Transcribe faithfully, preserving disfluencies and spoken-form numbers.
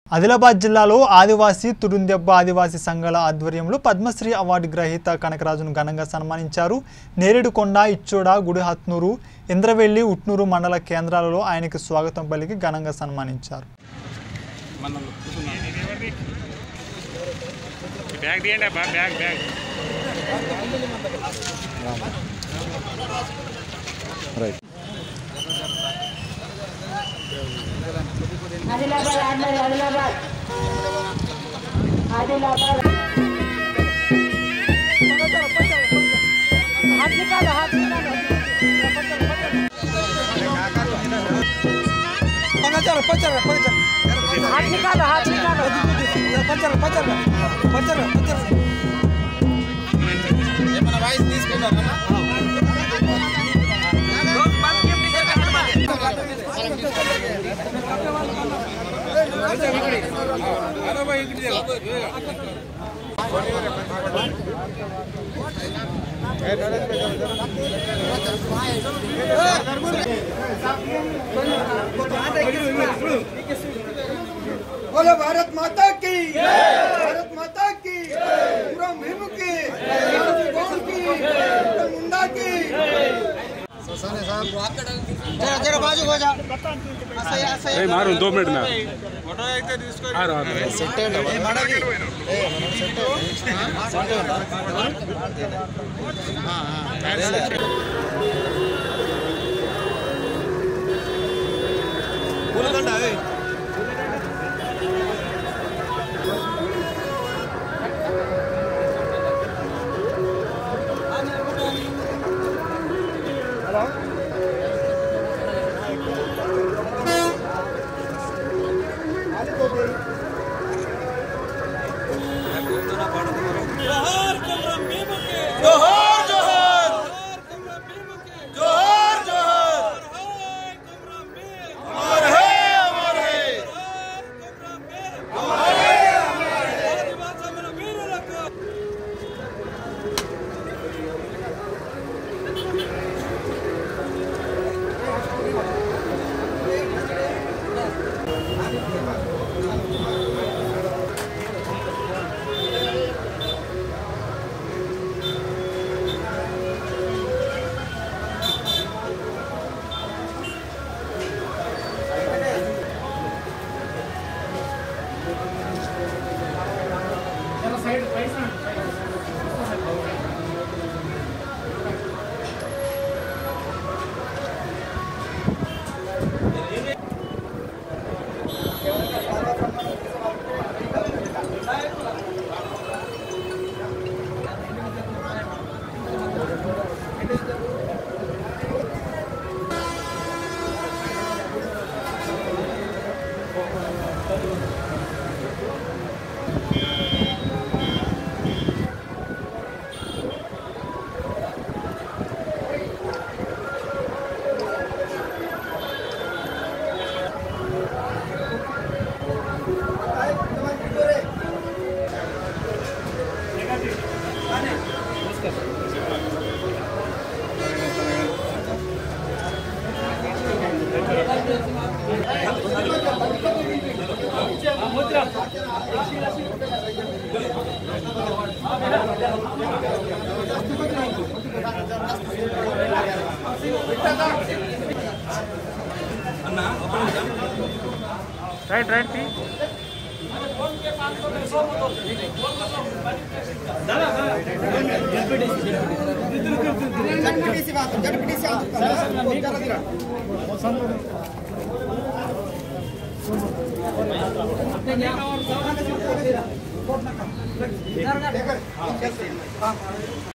ఆదిలాబాద్ జిల్లాలో ఆదివాసీ తురుందెబ్బ ఆదివాసీ సంఘాల ఆధ్వర్యంలో పద్మశ్రీ అవార్డు గ్రహీత కనకరాజును ఘనంగా సన్మానించారు. నేరేడుకొండ, ఇచ్చోడ, గుడిహత్నూరు, ఇంద్రవెల్లి, ఉట్నూరు మండల కేంద్రాలలో ఆయనకు స్వాగతం పలికి ఘనంగా సన్మానించారు. आदिलाबाद आदिलाबाद आदिलाबाद हाथ निकालो हाथ निकालो पंचर पंचर पंचर हाथ निकालो हाथ निकालो पंचर पंचर पंचर पंचर ये మన వాయిస్ తీసుకున్నారా ना अरे भाई इकडे बोलो भारत माता की भारत माता की पूरा भीम की कौन की मुंडा की जरा जरा बाजू हो जा ए मारू दो मिनट में फोटो అయితే తీసుకో आ रहा है సెట్ ఏంటి ఏ మాడది ఏ సెట్ हां हां बोलगंडा ए जोहार कमरा भीम के जोहार जोहार कमरा भीम के जोहार जोहार हाय कमरा भीम अमर है अमर है कमरा भीम अमर है अमर है आदिवासी मेरा वीर रखो राइट राइट थी जडपीटीसी बात जडपीटीसी आ